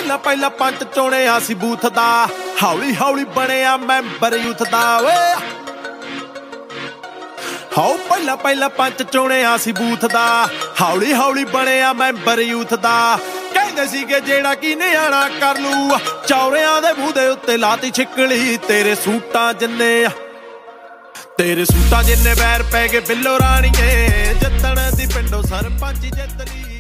ਪਹਿਲਾਂ ਪਹਿਲਾਂ ਪੰਚ ਚੁਣਿਆ ਸੀ ਬੂਥ ਦਾ, ਹੌਲੀ ਹੌਲੀ ਬਣਿਆ ਮੈਂਬਰ ਯੂਥ ਦਾ ਵੇ। ਹਾਉ ਪਹਿਲਾਂ ਪਹਿਲਾਂ ਪੰਚ ਚੁਣਿਆ ਸੀ ਬੂਥ ਦਾ, ਹੌਲੀ ਹੌਲੀ ਬਣਿਆ ਮੈਂਬਰ ਯੂਥ ਦਾ। ਕਹਿੰਦੇ ਸੀਗੇ ਜਿਹੜਾ ਕੀ ਨਿਆਣਾ ਕਰ ਲੂ, ਚੌਰਿਆਂ ਦੇ ਮੂੰਹ ਦੇ ਉੱਤੇ ਲਾਤੀ ਛਿੱਕਲੀ। ਤੇਰੇ ਸੂਟਾਂ ਜਿੰਨੇ ਵੈਰ ਪੈ ਗਏ ਬਿੱਲੋ ਰਾਣੀਏ, ਜਿੱਤਣ ਦੀ ਪਿੰਡੋਂ ਸਰਪੰਚ ਜਿੱਤ ਲਈ।